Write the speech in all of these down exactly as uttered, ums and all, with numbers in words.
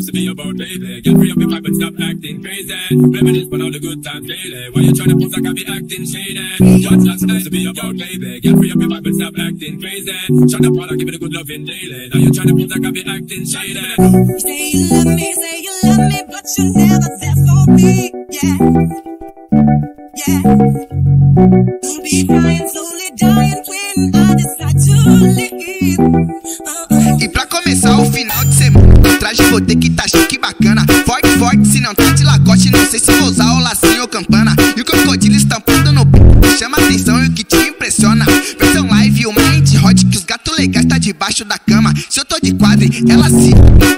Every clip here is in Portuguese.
supposed to be about, baby? Get free up your vibe and stop acting crazy. Reminisce on all the good times daily. Why you tryna pose like I be acting shady? What's that supposed to be about, baby? Get free up your vibe and stop acting crazy. Shut up while I give it a good loving daily. Now you tryna pose like I be acting shady. You say you love me, say you love me, but you never there for me. Yeah, yeah. You'll be crying, slowly dying when I decide to leave. Uh-uh. E pra começar o final de semana, o traje vou ter que tá chique bacana. Forte, forte, se não tá de Lacoste, não sei se vou usar o lacinho ou campana. E o crocodilo estampado no peito chama atenção e o que te impressiona. Versão live, o mind hot, que os gatos legais tá debaixo da cama. Se eu tô de quadre, ela se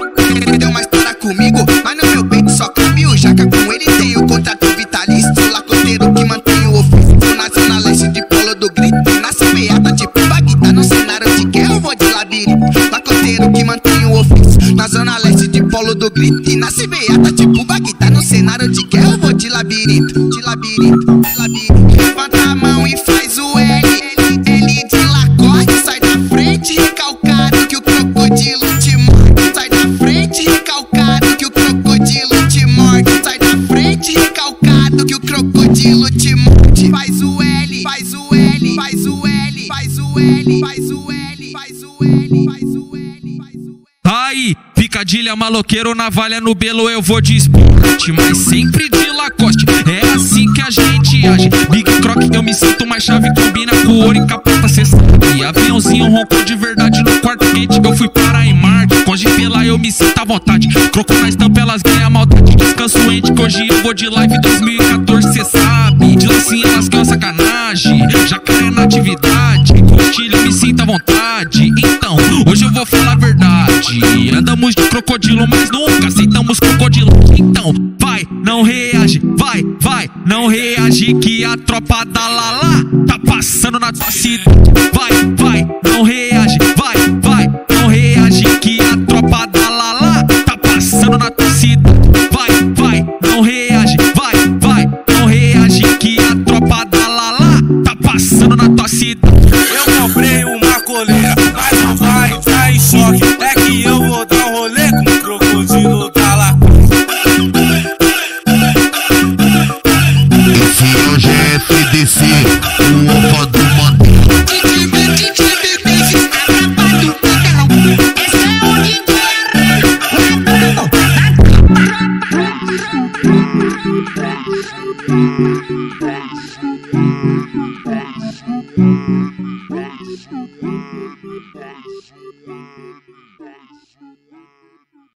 deu uma história comigo, mas no meu peito só cabe o jaca. Com ele tem o contrato vitalício, o lacoteiro que mantém o ofício. Na zona leste de Polo do Grito, nasce meada tipo Bagdá. No cenário de guerra eu vou de labirinto, lacoteiro que mantém o ofício. Na zona leste de Polo do Grito, e nasce beata tipo Bagdá. No cenário de guerra eu vou de labirinto, de labirinto, de labirinto. Levanta a mão e faz o L, L, L de Lacoste. Sai da frente recalcado que o crocodilo te morde. Sai da frente recalcado que o crocodilo te morde. Sai da frente recalcado que o crocodilo te morde. Faz o L, faz o L, faz o L, faz o L, faz o L, faz o L, faz o L, faz o L. Aí, picadilha, maloqueiro, navalha no belo, eu vou de esporte, mas sempre de Lacoste. É assim que a gente age. Big Croc, eu me sinto mais chave, combina com ouro e capota, cê sabe. E aviãozinho roncou de verdade no quarto quente. Eu fui para em Marte, com Gipela eu me sinto à vontade. Croco na estampa, elas ganham maldade. Descanso ente, que hoje eu vou de live dois mil e quatorze, cê sabe. De lacinha elas ganham sacanagem, jacaré na atividade. Com estilo eu me sinto à vontade. Então, hoje eu vou falar a verdade. Andamos de crocodilo, mas nunca aceitamos crocodilo. Então, vai, não reage, vai, vai, não reage, que a tropa da Lala tá passando na tua cidade. Vai, vai, não reage, vai, vai, não reage, que a tropa da Lala tá passando na tua cidade. Vai, vai, não reage, vai, vai, não reage, que a tropa da Lala tá passando na tua cidade. Eu comprei uma coleira, mas não vai entrar em choque. É que eu vou dar um rolê com o crocodilo da Lacoste. Esse é o G F D C, o opa do Mandela. Esse é o